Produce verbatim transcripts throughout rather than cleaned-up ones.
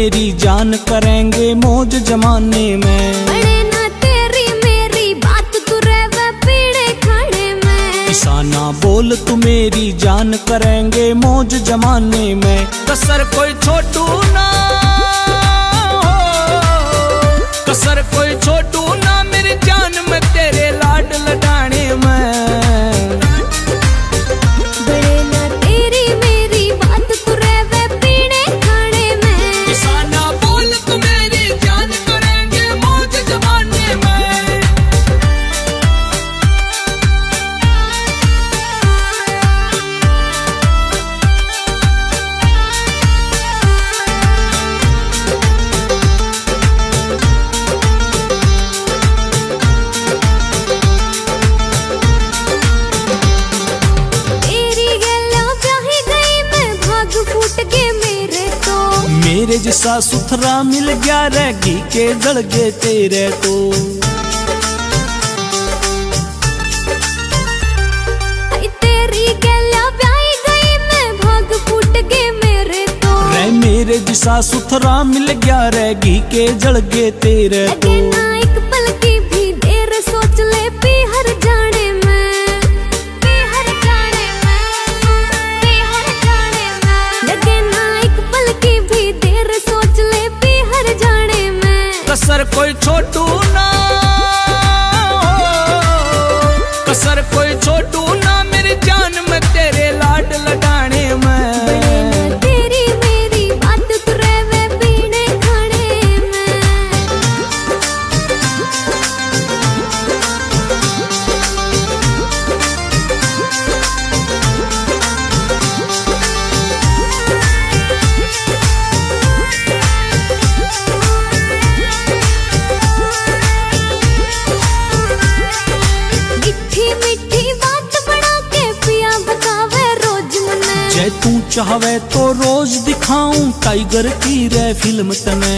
मेरी जान करेंगे मौज जमाने में। बड़े ना तेरी मेरी बात तू रहवे पीड़े खाने में। किसाना बोल तू मेरी जान करेंगे मौज जमाने में। कसर कोई छोटू ना, कसर कोई छोटू ना मेरी जान में तेरे लाड लडाने में। बड़े ना तेरी मेरी बात तू रहवे पीड़े खाने में। किसाना बोल तू मेरी जान करेंगे मौज जमाने में। मेरे जैसा सुथरा मिल गया रे घी के जल गए तेरे तो। तेरी गैला ब्याही गई मैं भाग फूट गए मेरे तो। रे मेरे जैसा सुथरा मिल गया रे घी के जल गए तेरे तो। ना एक पल की भी देर सोच ले पीहर जाने में, पीहर जाने में, पीहर जाने में। लगे ना एक पल की भी देर सोच ले पीहर जाने में। कसर कोई छोटू ना, कसर कोई छोटू ना मेरी जान में तेरे लाड लडाने में। बड़े ना तेरी मेरी बात तू रहवे पीड़े खाने में। तू चाहवे तो रोज दिखाऊं टाइगर की रे फिल्म तने।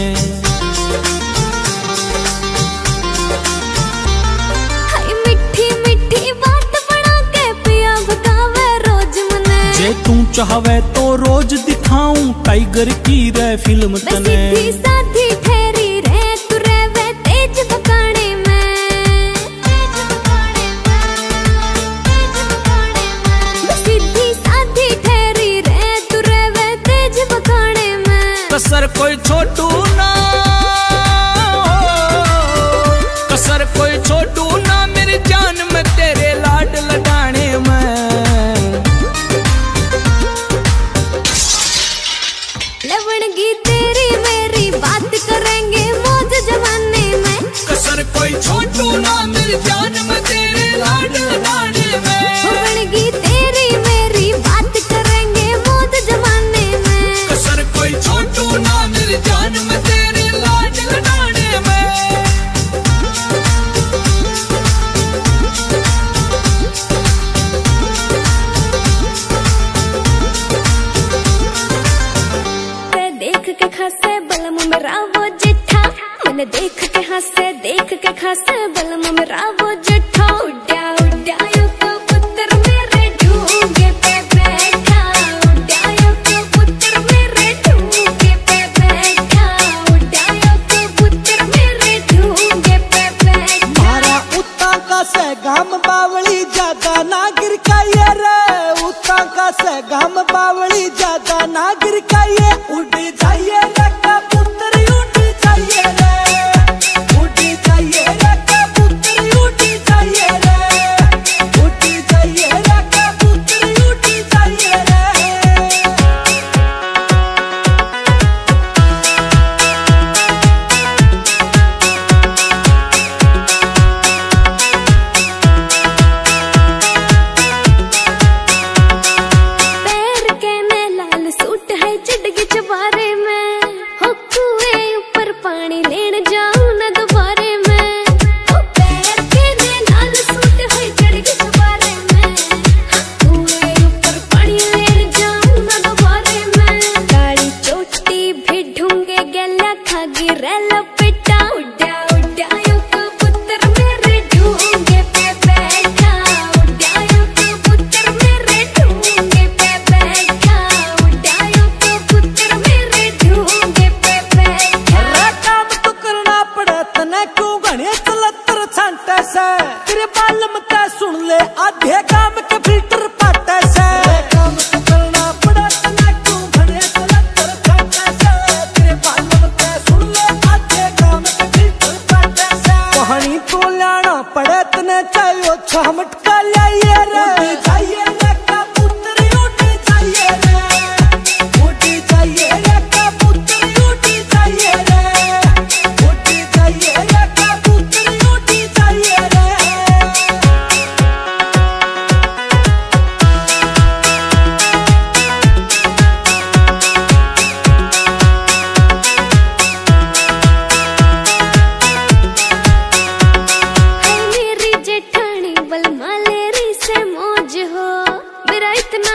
मिठी मिठी बात बना के पिया भगावे रोज मने। जे तू चाहवे तो रोज दिखाऊं टाइगर की रे फिल्म तने। सीधी साधी ठहरी रे तू रहवे तेज बकाने में, तेज बकाने में, तेज बकाने में। सीधी साधी ठहरी रे तू रहवे तेज बकाने में। कसर कोई छोटू ना, कसर कोई छोटू ना मेरी जान में तेरे लाड लडाने में। लवणगी तेरी मेरी बात करेंगे मौज जमाने में। कसर कोई छोटू ना मेरी जान में तेरे लाड लडाने में। लवणगी तेरी मेरी बात करेंगे मौज जमाने में। कसर कोई छोटू ना मेरी जान में तेरे लाड लडाने में। देख के खासे बलम मेरा वो जिठा, मैंने देख के हंसे देख के खासे बलम मेरा वो जिठा। उड्या उड्या यो कबूतर मेरे ढूंगे पे बैठा, उड्या यो कबूतर मेरे ढूंगे पे बैठा, उड्या यो कबूतर मेरे ढूंगे पे बैठा। मारा उता का से गाम बावली ज्यादा नागिर का ये रे, उता का से गाम बावली ज्यादा नागिर का ये। उड़ जाइए रे कबूतर उड़ जाइए रे, उड़ जाइए रे कबूतर उड़ जाइए रे, उड़ जाइए रे कबूतर उड़ जाइए रे। पैर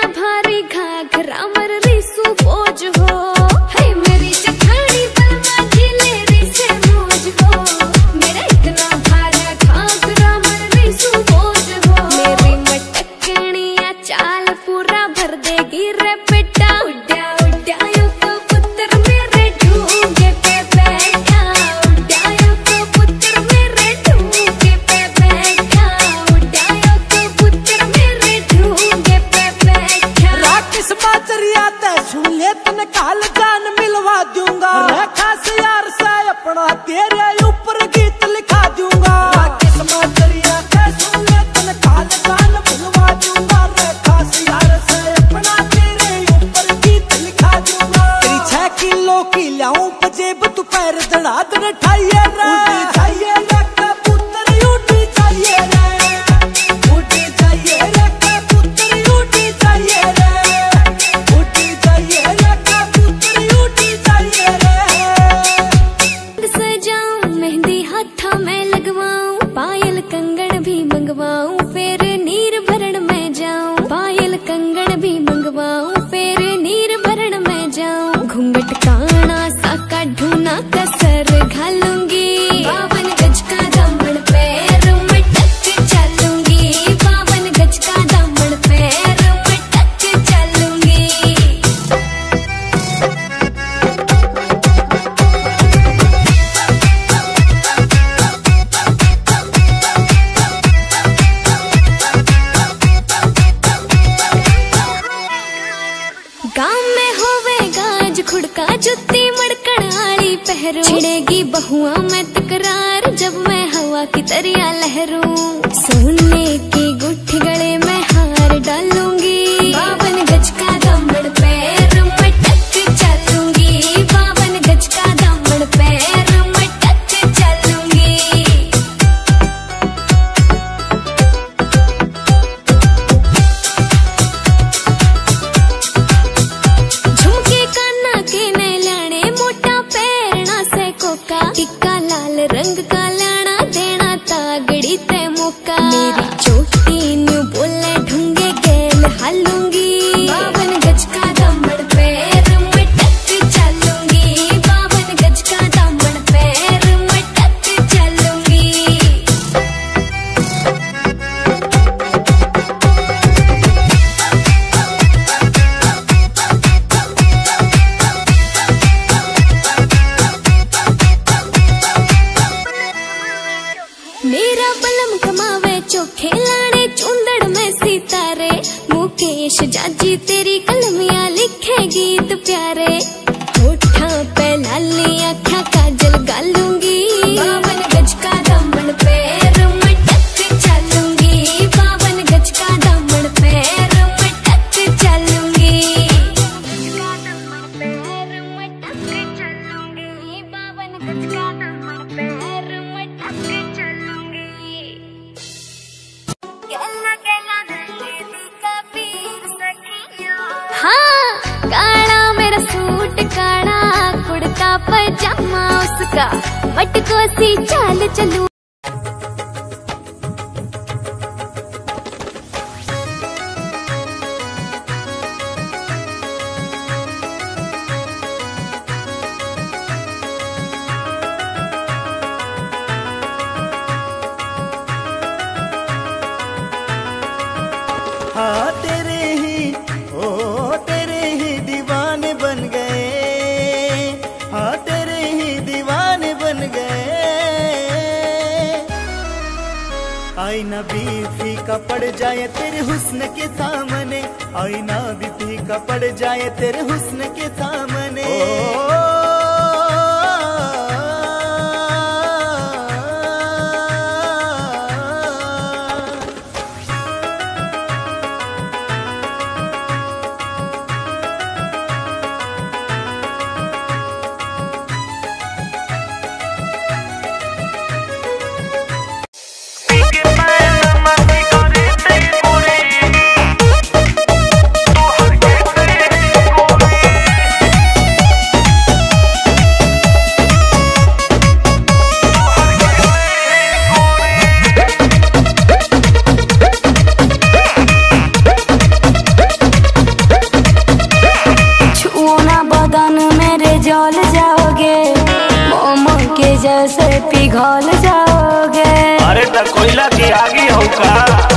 भारी घाघरा मर रिसू बोझ हो, है मेरी चखानी बलमा झीले रिसे मौज हो। मेरा इतना भारा घाघरा मर रिसू बोझ हो, मेरी मटकनिया चाल पूरा भर देगी रे बेटा। उड्या उड्या यो कबूतर मेरे ढूंढे पे बैठा, उड्या यो कबूतर मेरे ढूंढे पे बैठा, उड्या यो कबूतर मेरे ढूंढे पे बैठा। राकेश बाजरिया ते सुन ले तने काल जान मिलवा दूंगा, खास यार से अपना तेरे ऊपर गीत लिखा दूंगा। राकेश बाजरिया ते सुन ले तने काल जान मिलवा दूंगा, खास यार से अपना तेरे ऊपर गीत लिखा दूंगा। तेरी छह किलो की लाऊं पजेब तू पैर दड़ा दड़ ठाइए रे, उड़ी जाइए रे कबूतर उड़ी जाइए रे, उड़ी जाइए रे कबूतर उड़ी जाइए रे, उड़ी जाइए रे कबूतर उड़ी जाइए रे। सजाऊं मेहंदी हाथा में लगवाऊं, पायल कंगन भी मंगवाऊं, फिर नीर भरण में जाऊं। पायल कंगन भी मंगवाऊं, फिर नीर भरण में जाऊं। घूंघट काना सा का ढूना कसर घालूंगी, बावन गज का दामन पैर मटक चलूंगी, बावन गज का दामन पैर मटक चलूंगी। गाँव में होवेगा आज खुड़का जुत्ती मड़कण आली पहरू, छिड़ेगी बहुआ में तकरार जब मैं हवा की तरिया लहरूं। सोने की गुट्ठी गले में हार डालूंगी, बावन गज का दामन पैर मटक चलूंगी, बावन गज का दामन पैर मटक चलूंगी। झुमके काना के नए लाने, मोटा पैरना से कोका, टिक्का लाल रंग का लाना देना तागड़ी ते मौका। मेरी चोटी न्यू बोले ढूंगे गेल हालूंगी, बावन गज का दामन पैर मटक चलूंगी, बावन गज का दामन पैर मटक चलूंगी। मेरा बलम कमावे चोखे लाड़े चुंदड़ में सितारे, मुकेश जाजी तेरी कलमिया लिखे गीत प्यारे। होठा पे लाली आँखा काजल गालूंगी, बावन गज का दामन पैर मटक चलूंगी, बावन गज का दामन पैर मटक चलूंगी। पैर मटक चलूंगी, बावन गज का दामन पैर मटक चलूंगी। केला केला दलेरी कबीर सखिया, हाँ काला मेरा सूट काला कुर्ता पजामा उसका, मटको सी चाल चलूं। हाँ तेरे ही ओ तेरे ही दीवाने बन गए, हाँ तेरे ही दीवाने बन गए। आईना भी फीका पड़ जाए तेरे हुस्न के सामने, आईना भी फीका पड़ जाए तेरे हुस्न के सामने। ओ जल जाओगे, मोमो के जैसे पिघल जाओगे। अरे त कोयला की आगी हो का?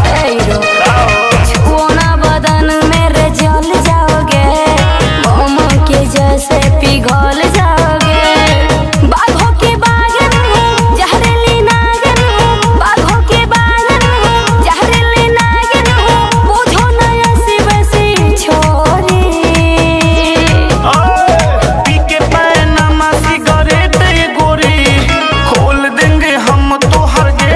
छुओना बदन मेरे जल जाओगे, मोमो के जैसे पिघल जाओगे। बाघों के बागन हूँ, जहरीली नागिन हूँ, बाघों के बागन हूँ, जहरीली नागिन हूँ, बुझो न ऐसी वैसी छोरी। पी के पैनामा सिगरेट गोरी, खोल देंगे हम तो हर गेट।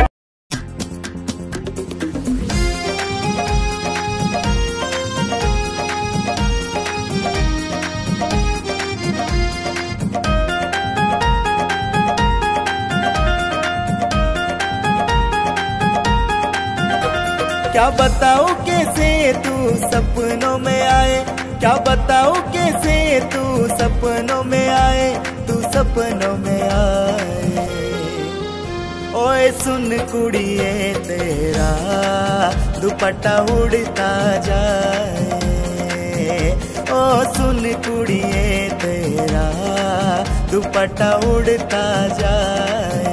क्या बताओ कैसे तू सपनों में आए, क्या बताओ कैसे तू सपनों में आए, तू सपनों में आए। ओए सुन कुड़िए तेरा दुपट्टा उड़ता जाए, ओ सुन कुड़िए तेरा दुपट्टा उड़ता जाए।